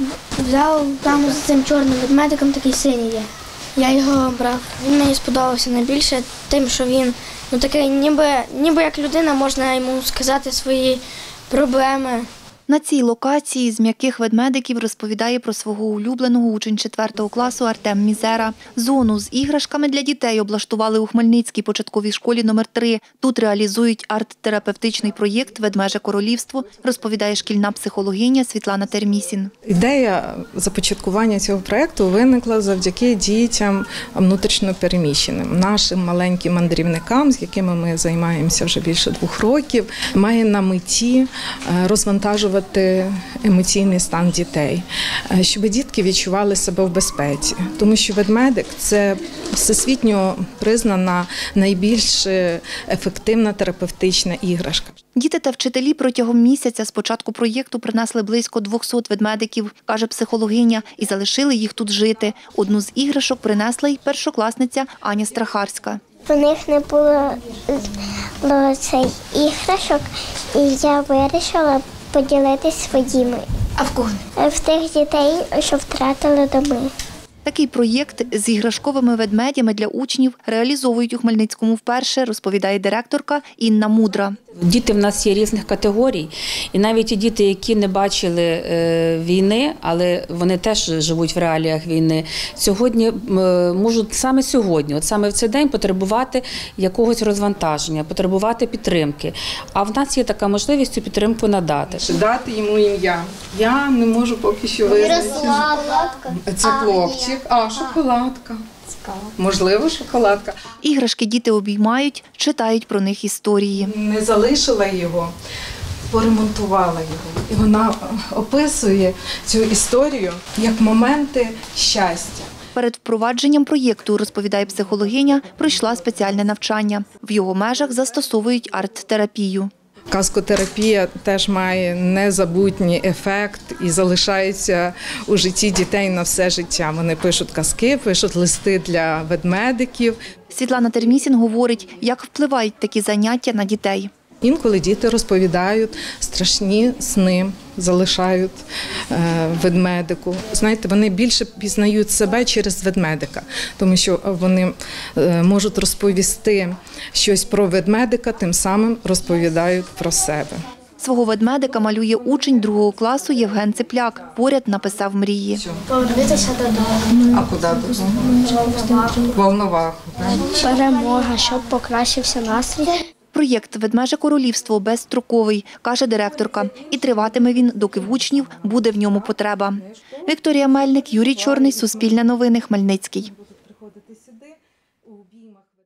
взяв там з цим чорним ведмедиком, такий синій є. Я його брав. Він мені сподобався найбільше тим, що він такий, ніби як людина, можна йому сказати свої проблеми. На цій локації з м'яких ведмедиків розповідає про свого улюбленого учень 4 класу Артем Мізера. Зону з іграшками для дітей облаштували у Хмельницькій початковій школі номер 3. Тут реалізують арт-терапевтичний проєкт «Ведмеже королівство», розповідає шкільна психологиня Світлана Термісін. Ідея започаткування цього проєкту виникла завдяки дітям внутрішньо переміщеним. Нашим маленьким мандрівникам, з якими ми займаємося вже більше 2 років, має на меті розвантажувати емоційний стан дітей, щоб дітки відчували себе в безпеці. Тому що ведмедик – це всесвітньо признана найбільш ефективна терапевтична іграшка. Діти та вчителі протягом місяця з початку проєкту принесли близько 200 ведмедиків, каже психологиня, і залишили їх тут жити. Одну з іграшок принесла й першокласниця Аня Страхарська. У них не було цих іграшок, і я вирішила поділитися своїми. А в кого? В тих дітей, що втратили доми. Такий проєкт з іграшковими ведмедями для учнів реалізовують у Хмельницькому вперше, розповідає директорка Інна Мудра. Діти в нас є різних категорій, і навіть ті діти, які не бачили війни, але вони теж живуть в реаліях війни, сьогодні можуть саме сьогодні, от саме в цей день потребувати якогось розвантаження, потребувати підтримки. А в нас є така можливість цю підтримку надати. Дати йому ім'я. Я не можу поки що визначити. Це хлопчик, шоколадка. Можливо, шоколадка. Іграшки діти обіймають, читають про них історії. Не залишила його, поремонтувала його. І вона описує цю історію як моменти щастя. Перед впровадженням проєкту, розповідає психологиня, пройшла спеціальне навчання. В його межах застосовують арт-терапію. Казкотерапія теж має незабутній ефект і залишається у житті дітей на все життя. Вони пишуть казки, пишуть листи для ведмедиків. Світлана Термісін говорить, як впливають такі заняття на дітей. Інколи діти розповідають страшні сни, залишають ведмедику. Знаєте, вони більше пізнають себе через ведмедика, тому що вони можуть розповісти щось про ведмедика, тим самим розповідають про себе. Свого ведмедика малює учень 2 класу Євген Ципляк. Поряд написав мрії. Повернутися додому. А куди додому? Волноваху. Перемога, щоб покращився настрій. Проєкт «Ведмеже королівство» безстроковий, каже директорка. І триватиме він, доки в учнів буде в ньому потреба. Вікторія Мельник, Юрій Чорний, Суспільне новини, Хмельницький.